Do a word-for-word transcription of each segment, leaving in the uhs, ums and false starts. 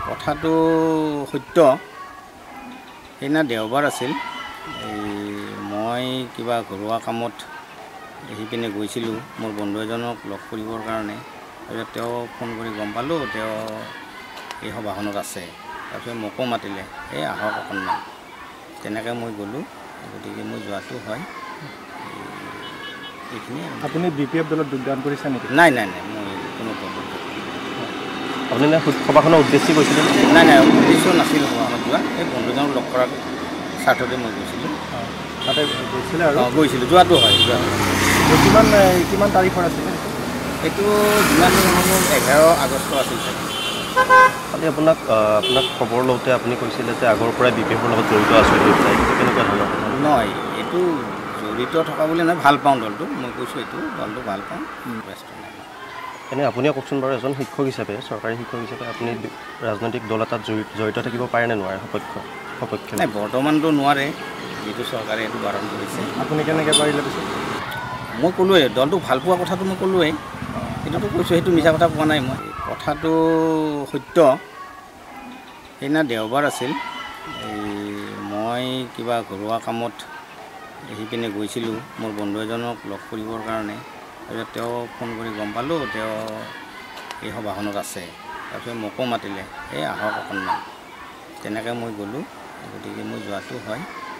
কথাটো সত্য সেইদিনা দেওবাৰ আছিল এই মই কিবা ঘৰুৱা কামত সিপিনে গৈছিলোঁ মোৰ বন্ধু এজনক লগ কৰিবৰ কাৰণে তাৰপিছত তেওঁ ফোন কৰি গম পালোঁ তেওঁ এই সভাখনত আছে তাৰপিছত মোকো মাতিলে এই আহক অকণমান তেনেকৈ মই গ'লোঁ গতিকে মই যোৱাটো হয় এইখিনি আপুনি বি পি এফ দলত যোগদান কৰিছে নেকি নাই নাই নাই মই কোনো দলত আপুনি সভাখনৰ উদ্দেশ্যে গৈছিলে নাই নাই উদ্দেশ্য নাছিল সভাখনত যোৱা এই বন্ধুজনক লগ কৰাৰ স্বাৰ্থতে মই গৈছিলোঁ তাতে গৈছিলে আৰু গৈছিলোঁ যোৱাটো হয় যোৱা কিমান কিমান তাৰিখৰ আছিলে এইটো যিমান এঘাৰ আগষ্ট আছিল চাগে খালি আপোনাক আপোনাক খবৰ লওঁতে আপুনি কৈছিলে যে আগৰ পৰাই বি পি এফৰ লগত জড়িত আছোঁ কেনেকুৱা ধৰণৰ নহয় এইটো জড়িত থকা বুলি নহয় ভাল পাওঁ দলটো মই কৈছোঁ এইটো দলটো ভাল পাওঁ ব্যস্ত নাই এনে আপুনিও কওকচোন বাৰু এজন শিক্ষক হিচাপে চৰকাৰী শিক্ষক হিচাপে আপুনি ৰাজনৈতিক দল এটাত জড়িত থাকিব পাৰে নে নোৱাৰে সপক্ষ সপক্ষে নাই বৰ্তমানটো নোৱাৰে যিটো চৰকাৰে এইটো বাৰণ কৰিছে আপুনি কেনেকৈ পাৰিলে পিছত মই ক'লোৱে দলটো ভাল পোৱা কথাটো মই ক'লোৱেই সেইটোতো কৈছোঁ সেইটো মিছা কথা কোৱা নাই মই কথাটো সত্য সেইদিনা দেওবাৰ আছিল এই মই কিবা ঘৰুৱা কামত সিপিনে গৈছিলোঁ মোৰ বন্ধু এজনক লগ কৰিবৰ কাৰণে তাৰপিছত তেওঁ ফোন কৰি গম পালোঁ তেওঁ এই সভাখনত আছে তাৰপিছত মোকো মাতিলে এই আহক অকণমান তেনেকৈ মই গ'লোঁ গতিকে মই যোৱাটো হয়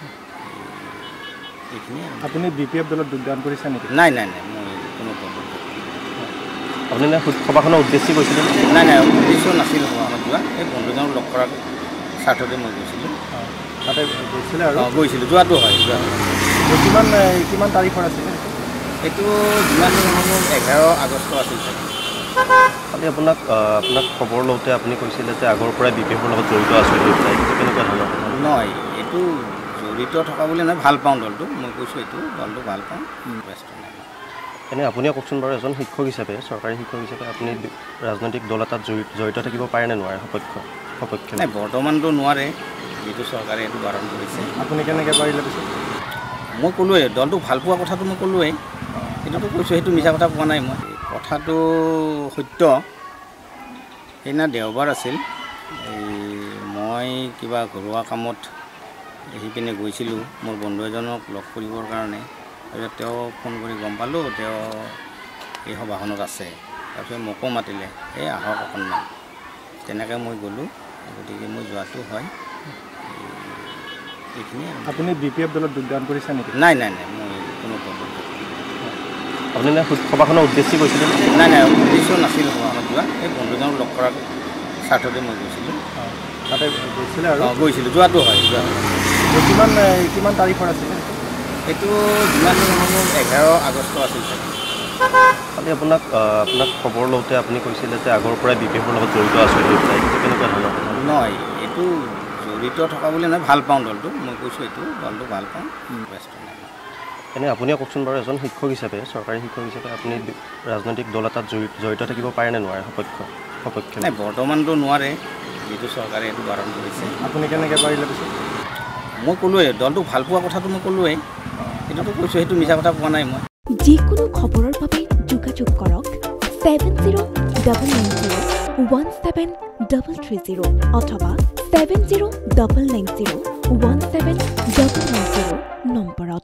এইখিনি আপুনি বি পি এফ দলত যোগদান কৰিছে নেকি নাই নাই নাই মই কোনো দলত আপুনি সভাখনৰ উদ্দেশ্যে গৈছিলে নাই নাই উদ্দেশ্য নাছিল সভাখনত যোৱা এই বন্ধুজনক লগ কৰাৰ স্বাৰ্থতে মই গৈছিলোঁ তাতে গৈছিলে আৰু গৈছিলোঁ যোৱাটো হয় যোৱা কিমান কিমান তাৰিখৰ আছিলে এইটো যিমান এঘাৰ আগষ্ট আছিল চাগে খালি আপোনাক আপোনাক খবৰ লওঁতে আপুনি কৈছিলে যে আগৰ পৰাই বি পি এফৰ লগত জড়িত আছোঁ কেনেকুৱা ধৰণৰ নহয় এইটো জড়িত থকা বুলি নহয় ভাল পাওঁ দলটো মই কৈছোঁ এইটো দলটো ভাল পাওঁ ব্যস্ত নাই এনে আপুনিও কওকচোন বাৰু এজন শিক্ষক হিচাপে চৰকাৰী শিক্ষক হিচাপে আপুনি ৰাজনৈতিক দল এটাত জড়িত থাকিব পাৰে নে নোৱাৰে সপক্ষ সপক্ষে নাই বৰ্তমানটো নোৱাৰে যিটো চৰকাৰে এইটো বাৰণ কৰিছে আপুনি কেনেকৈ পাৰিলে পিছত মই ক'লোৱে দলটো ভাল পোৱা কথাটো মই ক'লোৱেই সেইটোতো কৈছোঁ সেইটো মিছা কথা কোৱা নাই মই কথাটো সত্য সেইদিনা দেওবাৰ আছিল এই মই কিবা ঘৰুৱা কামত সিপিনে গৈছিলোঁ মোৰ বন্ধু এজনক লগ কৰিবৰ কাৰণে তাৰপিছত তেওঁ ফোন কৰি গম পালোঁ তেওঁ এই সভাখনত আছে তাৰপিছত মোকো মাতিলে এই আহক অকণমান তেনেকৈ মই গ'লোঁ গতিকে মই যোৱাটো হয় এইখিনি আপুনি বি পি এফ দলত যোগদান কৰিছে নেকি নাই নাই নাই মই কোনো দলত আপুনি সভাখনৰ উদ্দেশ্যে গৈছিলে নাই নাই উদ্দেশ্য নাছিল সভাখনত যোৱা এই বন্ধুজনক লগ কৰাৰ স্বাৰ্থতে মই গৈছিলোঁ তাতে গৈছিলে আৰু গৈছিলোঁ যোৱাটো হয় যোৱা কিমান কিমান তাৰিখৰ আছিলে এইটো যিমান এঘাৰ আগষ্ট আছিল চাগে খালি আপোনাক আপোনাক খবৰ লওঁতে আপুনি কৈছিলে যে আগৰ পৰাই বি পি এফৰ লগত জড়িত আছোঁ কেনেকুৱা ধৰণৰ নহয় এইটো জড়িত থকা বুলি নহয় ভাল পাওঁ দলটো মই কৈছোঁ এইটো দলটো ভাল পাওঁ ব্যস্ত নাই এনে আপুনিও কওকচোন বাৰু এজন শিক্ষক হিচাপে চৰকাৰী শিক্ষক হিচাপে আপুনি ৰাজনৈতিক দল এটাত জড়িত থাকিব পাৰে নে নোৱাৰে সপক্ষ সপক্ষে নাই বৰ্তমানটো নোৱাৰে যিটো চৰকাৰে এইটো বাৰণ কৰিছে আপুনি কেনেকৈ পাৰিলে পিছত মই ক'লোৱে দলটো ভাল পোৱা কথাটো মই ক'লোৱেই সেইটোতো কৈছোঁ সেইটো মিছা কথা কোৱা নাই মই যিকোনো খবৰৰ বাবে যোগাযোগ কৰক seven zero' double nine zero' one seven double three zero' অথবা seven zero' double nine zero' one seven double nine zero' নম্বৰত